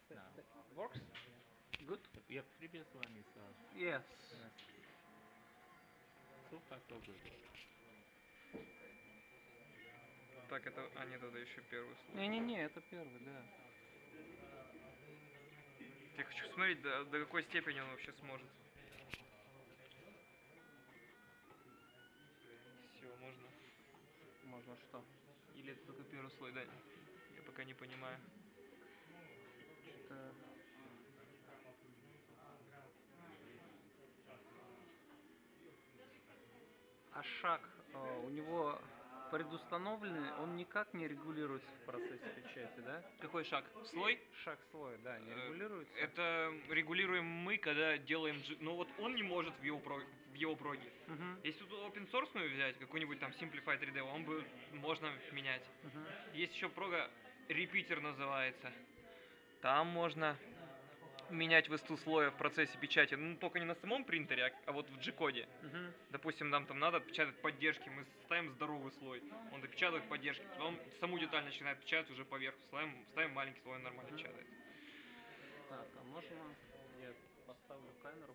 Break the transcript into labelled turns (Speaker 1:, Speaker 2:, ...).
Speaker 1: now.
Speaker 2: Works? Good?
Speaker 1: Yeah, previous one is
Speaker 2: Yes.
Speaker 1: yes. So far so good.
Speaker 3: Так, это... А, нет, это еще первый слой.
Speaker 2: Не-не-не, это первый, да.
Speaker 3: Я хочу смотреть, до какой степени он вообще сможет. Все, можно.
Speaker 2: Можно что?
Speaker 3: Или это только первый слой, да? Я пока не понимаю.
Speaker 2: Что-то... А шаг у него предустановленный, он никак не регулируется в процессе печати, да?
Speaker 3: Какой шаг? Слой?
Speaker 2: Шаг слоя, да, не регулируется.
Speaker 3: Это регулируем мы, когда делаем... Ну вот он не может в его проге. Если тут open source взять, какой-нибудь там Simplify 3D, он бы можно менять. Есть еще прога Repeater называется. Там можно менять высоту слоя в процессе печати. Ну, только не на самом принтере, а вот в G-коде. Допустим, нам там надо печатать поддержки, мы ставим здоровый слой, он допечатывает поддержки, потом саму деталь начинает печатать уже поверх, ставим маленький слой, он нормально печатает.
Speaker 2: Так, а можно я поставлю камеру